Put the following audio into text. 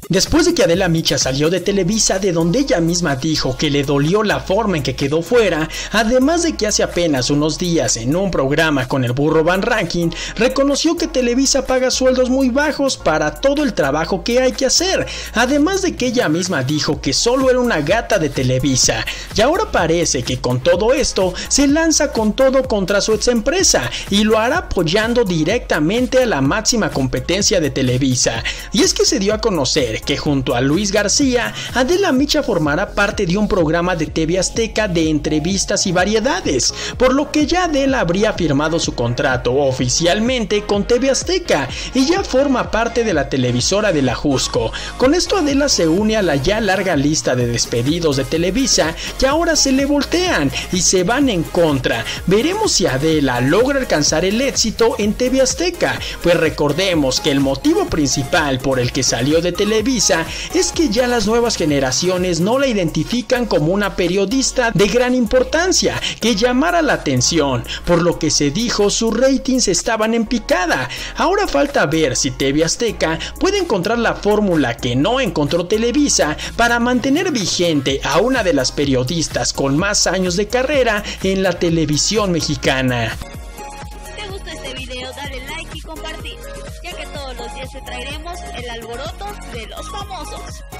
Después de que Adela Micha salió de Televisa, de donde ella misma dijo que le dolió la forma en que quedó fuera, además de que hace apenas unos días en un programa con el Burro Van Ranking, reconoció que Televisa paga sueldos muy bajos para todo el trabajo que hay que hacer, además de que ella misma dijo que solo era una gata de Televisa, y ahora parece que con todo esto se lanza con todo contra su ex empresa, y lo hará apoyando directamente a la máxima competencia de Televisa. Y es que se dio a conocer que junto a Luis García, Adela Micha formará parte de un programa de TV Azteca de entrevistas y variedades, por lo que ya Adela habría firmado su contrato oficialmente con TV Azteca y ya forma parte de la televisora de la Jusco. Con esto Adela se une a la ya larga lista de despedidos de Televisa que ahora se le voltean y se van en contra. Veremos si Adela logra alcanzar el éxito en TV Azteca, pues recordemos que el motivo principal por el que salió de Televisa es que ya las nuevas generaciones no la identifican como una periodista de gran importancia que llamara la atención, por lo que se dijo sus ratings estaban en picada. Ahora falta ver si TV Azteca puede encontrar la fórmula que no encontró Televisa para mantener vigente a una de las periodistas con más años de carrera en la televisión mexicana. ¿Te gustó este video? Dale like y compartir, ya que todos los días te traeremos el alboroto de los famosos.